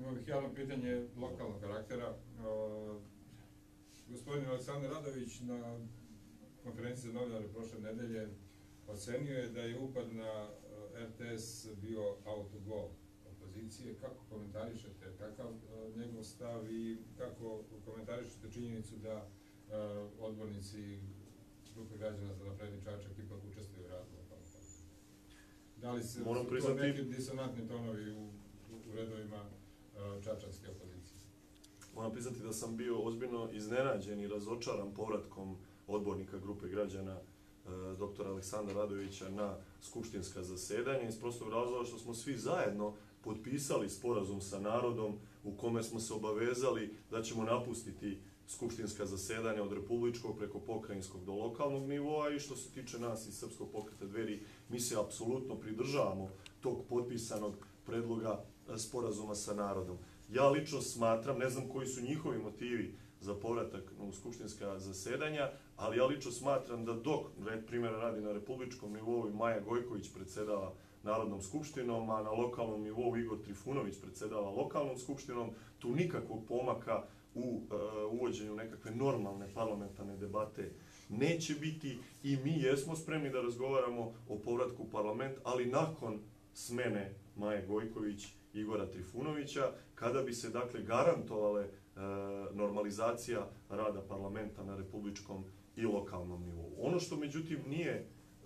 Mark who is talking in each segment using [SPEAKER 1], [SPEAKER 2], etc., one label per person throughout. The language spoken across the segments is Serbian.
[SPEAKER 1] Imao bih jedno pitanje lokalnog karaktera. Gospodin Aleksandar Radović na konferenciji za novinare prošle nedelje ocenio je da je upad na RTS bio autogol opozicije. Kako komentarišete takav njegov stav i kako komentarišete činjenicu da odbornici Grupe građana za napredni Čačak ipak učestvuju u radu lokalnog karaktera? Da li su to neki disonantni tonovi u redovima čačanske opozicije?
[SPEAKER 2] Moram priznati da sam bio ozbiljno iznenađen i razočaran povratkom odbornika Grupe građana dr. Aleksandra Radovića na skupštinska zasedanja iz prostog razloga što smo svi zajedno potpisali sporazum sa narodom u kome smo se obavezali da ćemo napustiti skupštinska zasedanja od republičkog preko pokrajinskog do lokalnog nivoa i što se tiče nas iz Srpskog pokreta Dveri, mi se apsolutno pridržavamo tog potpisanog predloga sporazuma sa narodom. Ja lično smatram, ne znam koji su njihovi motivi za povratak u skupštinska zasedanja, ali ja lično smatram da dok, primjera radi na republičkom nivou i Maja Gojković predsedava Narodnom skupštinom, a na lokalnom nivou Igor Trifunović predsedava lokalnom skupštinom, tu nikakvog pomaka u uvođenju nekakve normalne parlamentarne debate neće biti i mi jesmo spremni da razgovaramo o povratku u parlament, ali nakon smene Maje Gojković i Igora Trifunovića, kada bi se dakle garantovale normalizacija rada parlamenta na republičkom i lokalnom nivou. Ono što međutim nije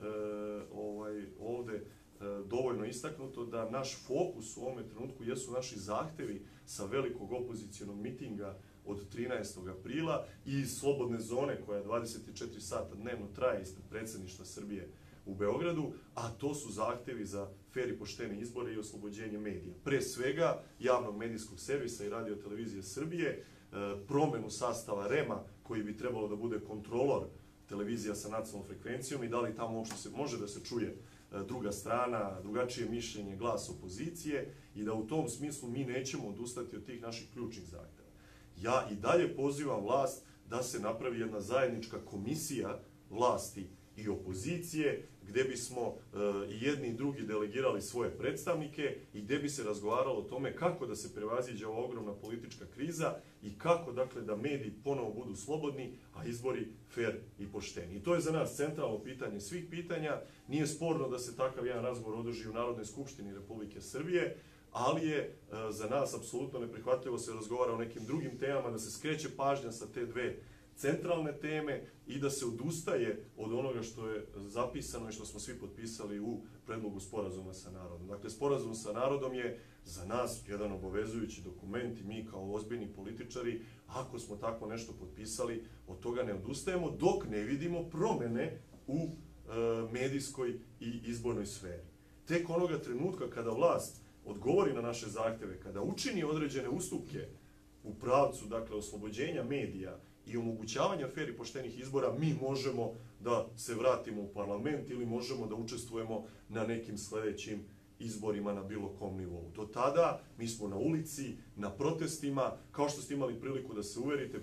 [SPEAKER 2] ovde dovoljno istaknuto da naš fokus u ovome trenutku jesu naši zahtevi sa velikog opozicionog mitinga od 13. aprila i slobodne zone koja 24 sata dnevno traje ispred predsjedništva Srbije u Beogradu, a to su zahtevi za fer i poštene izbore i oslobođenje medija. Pre svega, javnog medijskog servisa i Radio televizije Srbije, promenu sastava REM-a koji bi trebalo da bude kontrolor televizija sa nacionalnom frekvencijom i da li tamo uopšte može da se čuje druga strana, drugačije mišljenje, glas opozicije i da u tom smislu mi nećemo odustati od tih naših ključnih zahteva. Ja i dalje pozivam vlast da se napravi jedna zajednička komisija vlasti i opozicije, gde bismo i jedni i drugi delegirali svoje predstavnike i gde bi se razgovaralo o tome kako da se prevaziđe ova ogromna politička kriza i kako, dakle, da mediji ponovo budu slobodni, a izbori fer i pošteni. I to je za nas centralno pitanje svih pitanja. Nije sporno da se takav jedan razgovor održi u Narodnoj skupštini Republike Srbije, ali je za nas apsolutno neprihvatljivo se razgovara o nekim drugim temama, da se skreće pažnja sa te dve centralne teme i da se odustaje od onoga što je zapisano i što smo svi potpisali u predlogu sporazuma sa narodom. Dakle, sporazum sa narodom je za nas jedan obavezujući dokument i mi kao ozbiljni političari, ako smo tako nešto potpisali, od toga ne odustajemo dok ne vidimo promene u medijskoj i izbornoj sferi. Tek onoga trenutka kada vlast odgovori na naše zahteve, kada učini određene ustupke u pravcu, dakle, oslobođenja medija i omogućavanja fer i poštenih izbora, mi možemo da se vratimo u parlament ili možemo da učestvujemo na nekim sledećim izborima na bilo kom nivou. Do tada mi smo na ulici, na protestima, kao što ste imali priliku da se uverite,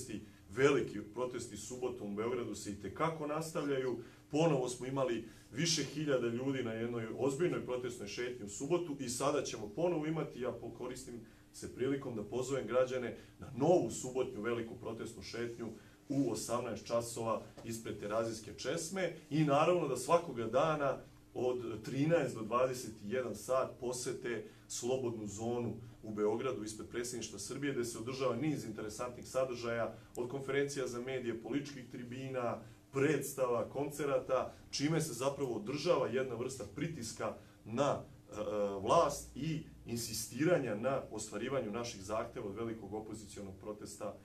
[SPEAKER 2] veliki protesti subotom u Beogradu se itekako nastavljaju. Ponovo smo imali više hiljada ljudi na jednoj ozbiljnoj protestnoj šetnji u subotu i sada ćemo ponovo imati, ja koristim se prilikom da pozovem građane na novu subotnju veliku protestnu šetnju u 18 časova ispred Terazijske česme i naravno da svakoga dana od 13 do 21 sat posete slobodnu zonu u Beogradu ispred predsjedništva Srbije gde se održava niz interesantnih sadržaja od konferencija za medije, političkih tribina, predstava, koncerata, čime se zapravo održava jedna vrsta pritiska na vlast i insistiranja na ostvarivanju naših zahteva od velikog opozicionog protesta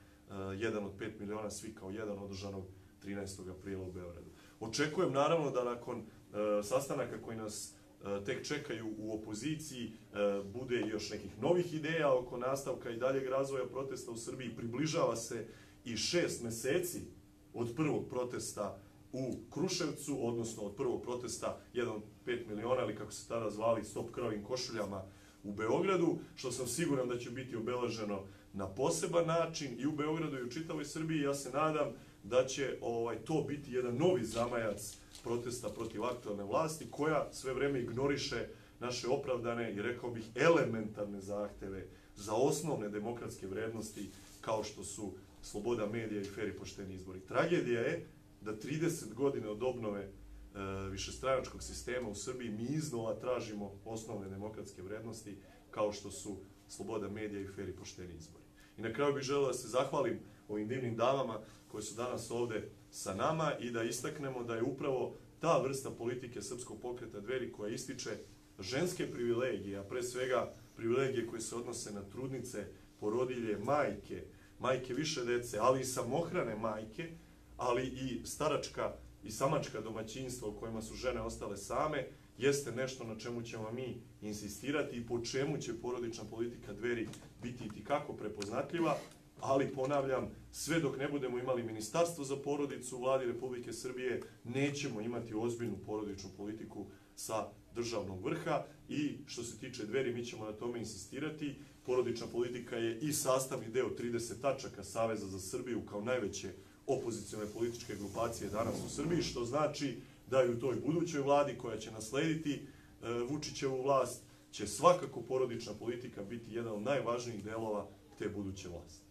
[SPEAKER 2] 1 od 5 miliona svi kao jedan održanog 13. aprila u Beogradu. Očekujem naravno da nakon sastanaka koji nas tek čekaju u opoziciji bude još nekih novih ideja oko nastavka i daljeg razvoja protesta u Srbiji. Približava se i 6 meseci od prvog protesta u Kruševcu, odnosno od prvog protesta 1 od 5 miliona, ali kako se tada zvali Stop krvavim košuljama u Beogradu, što sam siguran da će biti obeleženo na poseban način i u Beogradu i u čitavoj Srbiji. Ja se nadam da će to biti jedan novi zamajac protesta protiv aktualne vlasti, koja sve vreme ignoriše naše opravdane i rekao bih elementarne zahteve za osnovne demokratske vrednosti kao što su sloboda medija i fer i pošteni izbori. Tragedija je da 30 godina od obnove višestranačkog sistema u Srbiji mi iznova tražimo osnovne demokratske vrednosti kao što su sloboda medija i fer i pošteni izbori. I na kraju bih želeo da se zahvalim ovim divnim damama koje su danas ovde sa nama i da istaknemo da je upravo ta vrsta politike Srpskog pokreta Dveri koja ističe ženske privilegije, a pre svega privilegije koje se odnose na trudnice, porodilje, majke više dece, ali i samohrane majke, ali i staračka i samačka domaćinstva u kojima su žene ostale same, jeste nešto na čemu ćemo mi insistirati i po čemu će porodična politika Dveri biti itekako prepoznatljiva, ali ponavljam, sve dok ne budemo imali ministarstvo za porodicu u Vladi Republike Srbije, nećemo imati ozbiljnu porodičnu politiku sa državnog vrha i što se tiče Dveri, mi ćemo na tome insistirati. Porodična politika je i sastavni deo 30 tačaka Saveza za Srbiju kao najveće opozicione političke grupacije danas u Srbiji, što znači da i u toj budućoj vladi koja će naslediti Vučićevu vlast će svakako porodična politika biti jedan od najvažnijih delova te buduće vlasti.